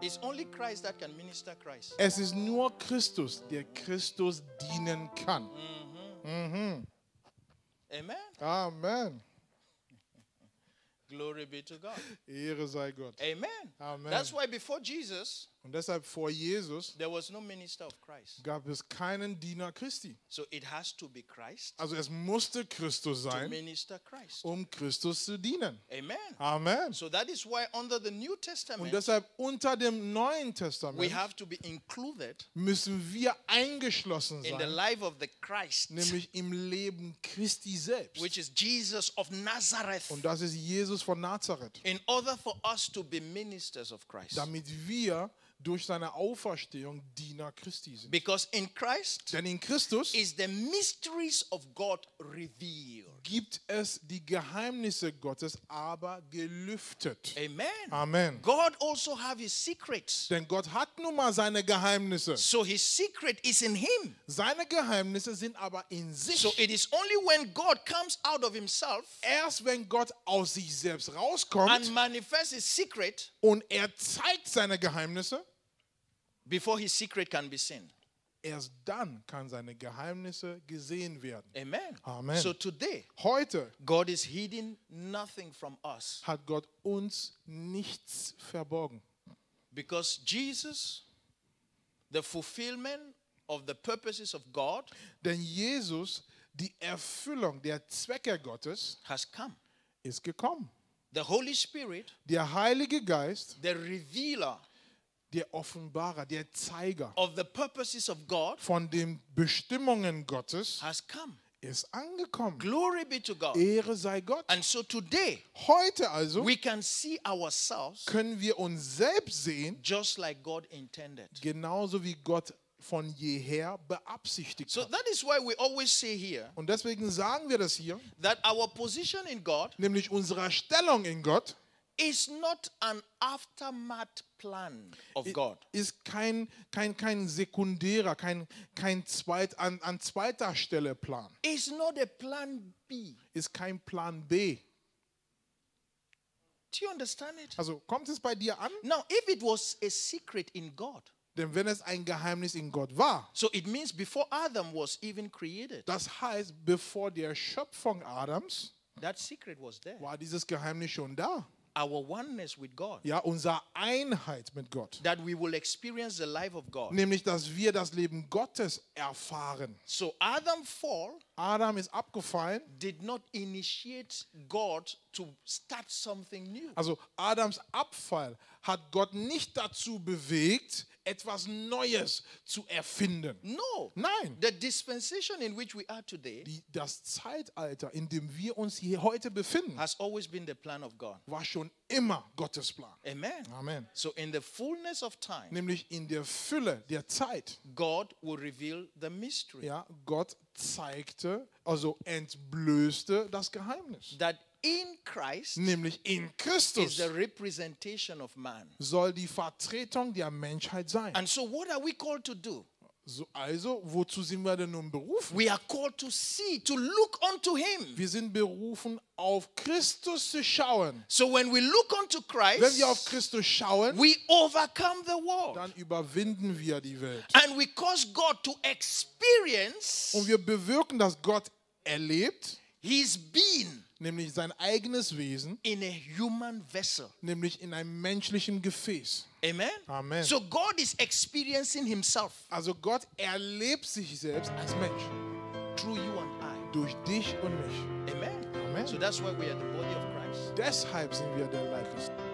It's only Christ that can minister Christ. Es ist nur Christus, der Christus dienen kann. Amen. Amen. Glory be to God. Ehre sei Gott. Amen. Amen. That's why before Jesus, Und deshalb vor Jesus there was no minister of Christ. gab es keinen Diener Christi. So it has to be Christ Also es musste Christus to sein, minister Christ. um Christus zu dienen. Amen. Amen. So that is why under the New Und Testament, deshalb unter dem Neuen we Testament have to be included müssen wir eingeschlossen in the sein, life of the Christ, nämlich im Leben Christi selbst. which is Jesus of Nazareth, Und das ist Jesus von Nazareth. in order for us to be ministers of Christ. Damit wir durch seine Auferstehung Diener Christi sind. Because in Christ Denn in Christus is the mysteries of God revealed. gibt es die Geheimnisse Gottes, aber gelüftet. Amen. Amen. God also have his secrets. Denn Gott hat nun mal seine Geheimnisse. So his secret is in him. Seine Geheimnisse sind aber in sich. So it is only when God comes out of himself Erst wenn Gott aus sich selbst rauskommt and manifests his secret, und er zeigt seine Geheimnisse, before his secret can be seen. erst dann kann seine Geheimnisse gesehen werden. Amen. Amen. So today, Heute God is hiding nothing from us hat Gott uns nichts verborgen. because Jesus, the fulfillment of the purposes of God, Denn Jesus, die Erfüllung der Zwecke Gottes, has come. ist gekommen. The Holy Spirit, Der Heilige Geist, the revealer der Offenbarer, der Zeiger of the purposes of God, von den Bestimmungen Gottes, has come. ist angekommen. Glory be to God. Ehre sei Gott. And so today, Heute also we can see ourselves können wir uns selbst sehen, just like God intended. genauso wie Gott von jeher beabsichtigt So hat. that is why we always say here Und deswegen sagen wir das hier, that our position in God nämlich unsere Stellung in Gott is not an aftermath plan of God. ist kein sekundärer, kein an zweiter Stelle Plan. It's not a plan B. Ist kein Plan B. Do you understand it? Also kommt es bei dir an? Now, if it was a secret in God, Denn wenn es ein Geheimnis in Gott war, so it means before Adam was even created, das heißt, bevor der Schöpfung Adams, that secret was there. war dieses Geheimnis schon da. Our oneness with God. Ja, unsere Einheit mit Gott. That we will experience the life of God. Nämlich, dass wir das Leben Gottes erfahren. So Adam's fall Adam ist abgefallen. did not initiate God to start something new. Also Adams Abfall hat Gott nicht dazu bewegt, etwas Neues zu erfinden. No. Nein. The dispensation in which we are today Das Zeitalter, in dem wir uns hier heute befinden, has always been the plan of God. war schon immer Gottes Plan. Amen. Amen. So in the fullness of time, Nämlich in der Fülle der Zeit. God will reveal the mystery. Ja, Gott zeigte, also entblößte das Geheimnis. That in Christ Nämlich in is Christus the representation of man. soll die Vertretung der Menschheit sein. And so what are we called to do? Also, wozu sind wir denn nun berufen? We are called to see, to look unto him. Wir sind berufen, auf Christus zu schauen. So when we look unto Wenn wir auf Christ, Christus schauen, we overcome the world. dann überwinden wir die Welt. And we cause God to experience Und wir bewirken, dass Gott erlebt, his being nämlich sein eigenes Wesen, in a human vessel. nämlich in einem menschlichen Gefäß. Amen? Amen. So God is experiencing himself Also Gott erlebt sich selbst als Mensch. through you and I. Durch dich und mich. Amen? Amen. So that's why we are the body of Christ. Deshalb sind wir der Leib des